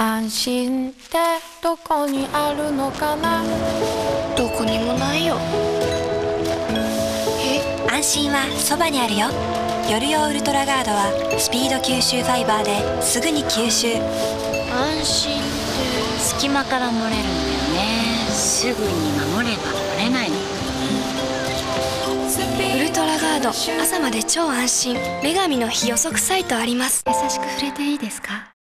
安心ってどこにあるのかな。 どこにもないよ。 安心はそばにあるよ。夜用ウルトラガードはスピード吸収ファイバーですぐに吸収。 安心って隙間から漏れるんだよね。すぐに守れば漏れないの。 ウルトラガード、朝まで超安心。女神の日予測サイトあります。 優しく触れていいですか？